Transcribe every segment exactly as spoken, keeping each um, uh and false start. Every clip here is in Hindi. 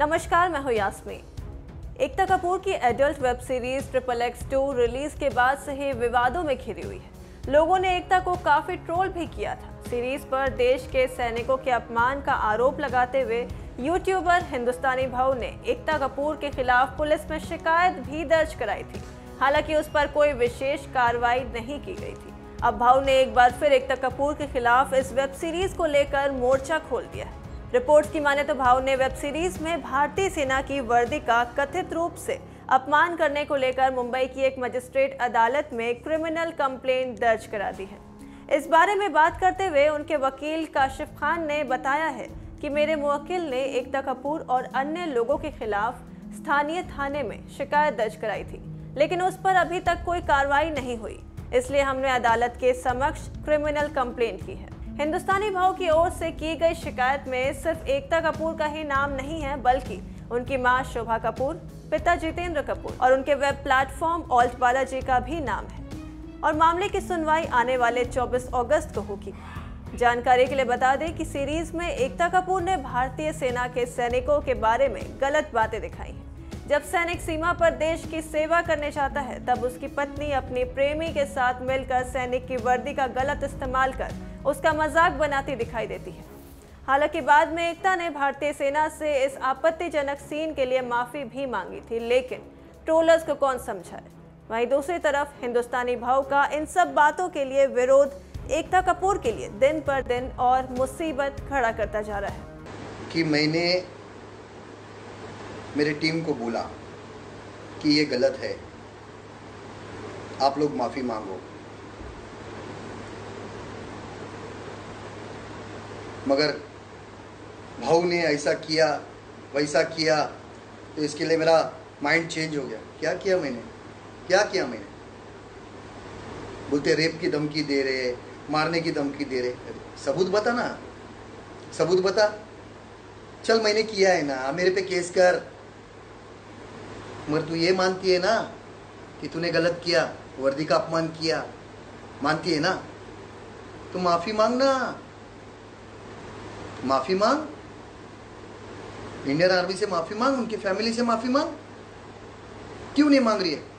नमस्कार, मैं हूं यास्मीन। एकता कपूर की adult web series triple X two release के बाद से ही विवादों में घिरी हुई है। लोगों ने एकता को काफी ट्रोल भी किया था। सीरीज पर देश के सैनिकों के अपमान का आरोप लगाते हुए यूट्यूबर हिंदुस्तानी भाव ने एकता कपूर के खिलाफ पुलिस में शिकायत भी दर्ज कराई थी। हालांकि उस पर कोई विशेष कार्रवाई नहीं की गई थी। अब भाव ने एक बार फिर एकता कपूर के खिलाफ इस वेब सीरीज को लेकर मोर्चा खोल दिया है। रिपोर्ट्स की माने तो भाव ने वेब सीरीज में भारतीय सेना की वर्दी का कथित रूप से अपमान करने को लेकर मुंबई की एक मजिस्ट्रेट अदालत में क्रिमिनल कंप्लेंट दर्ज करा दी है। इस बारे में बात करते हुए उनके वकील काशिफ खान ने बताया है कि मेरे मुवक्किल ने एकता कपूर और अन्य लोगों के खिलाफ स्थानीय थाने में शिकायत दर्ज कराई थी, लेकिन उस पर अभी तक कोई कार्रवाई नहीं हुई। इसलिए हमने अदालत के समक्ष क्रिमिनल कंप्लेंट की है। हिंदुस्तानी भाव की ओर से की गई शिकायत में सिर्फ एकता कपूर का ही नाम नहीं है, बल्कि उनकी मां शोभा कपूर, पिता जितेंद्र कपूर और उनके वेब प्लेटफॉर्म ऑल्ट बालाजी का भी नाम है। और मामले की सुनवाई आने वाले चौबीस अगस्त को होगी। जानकारी के लिए बता दें कि सीरीज में एकता कपूर ने भारतीय सेना के सैनिकों के बारे में गलत बातें दिखाई हैं। जब सैनिक सीमा पर देश की सेवा करने जाता है, तब उसकी पत्नी अपनी प्रेमी के साथ मिलकर सैनिक की वर्दी का गलत इस्तेमाल कर उसका मजाक बनाती दिखाई देती है। हालांकि बाद में एकता ने भारतीय सेना से इस आपत्तिजनक सीन के लिए माफी भी मांगी थी, लेकिन ट्रोलर्स को कौन समझाए। वहीं दूसरी तरफ हिंदुस्तानी भाव का इन सब बातों के लिए विरोध एकता कपूर के लिए दिन पर दिन और मुसीबत खड़ा करता जा रहा है। कि मैंने मेरे टीम को बोला कि ये गलत है, आप लोग माफ़ी मांगो, मगर भाव ने ऐसा किया वैसा किया, तो इसके लिए मेरा माइंड चेंज हो गया। क्या किया मैंने क्या किया मैंने बोलते रेप की धमकी दे रहे, मारने की धमकी दे रहे। सबूत बता ना, सबूत बता। चल मैंने किया है ना, मेरे पे केस कर। मगर तू ये मानती है ना कि तूने गलत किया, वर्दी का अपमान किया, मानती है ना, तो माफी मांगना, माफी मांग। इंडियन आर्मी से माफी मांग, उनकी फैमिली से माफी मांग। क्यों नहीं मांग रही है?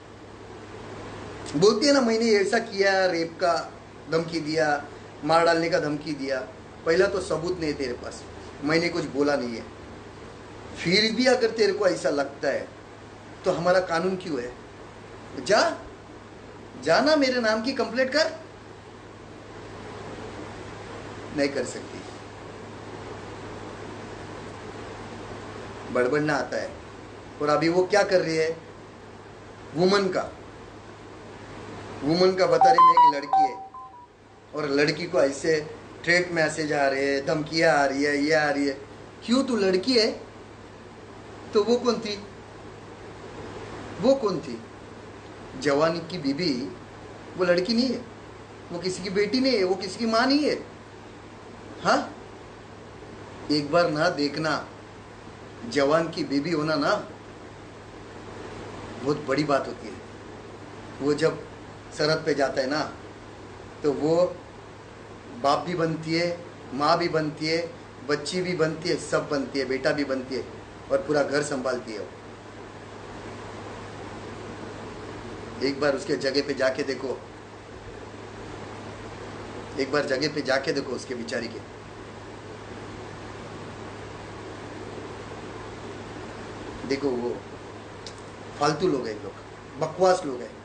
बोलती है ना मैंने ऐसा किया, रेप का धमकी दिया, मार डालने का धमकी दिया। पहला तो सबूत नहीं तेरे पास, मैंने कुछ बोला नहीं है। फिर भी अगर तेरे को ऐसा लगता है तो हमारा कानून क्यों है? जा जाना, मेरे नाम की कंप्लेंट कर। नहीं कर सकती, बड़बड़ना आता है। और अभी वो क्या कर रही है? वुमन का वुमन का बता रही मैं एक लड़की है, और लड़की को ऐसे ट्रेट मैसेज आ रहे हैं, धमकियां आ रही है, ये आ रही है। क्यों? तू लड़की है तो वो कौन थी? वो कौन थी? जवानी की बीबी वो लड़की नहीं है, वो किसी की बेटी नहीं है, वो किसी की माँ नहीं है। हाँ, एक बार ना देखना, जवान की बीबी होना ना बहुत बड़ी बात होती है। वो जब सरहद पे जाता है ना, तो वो बाप भी बनती है, माँ भी बनती है, बच्ची भी बनती है, सब बनती है, बेटा भी बनती है, और पूरा घर संभालती है वो। एक बार उसके जगह पे जाके देखो, एक बार जगह पे जाके देखो उसके बेचारी के। देखो वो फालतू लोग हैं, लोग बकवास लोग हैं।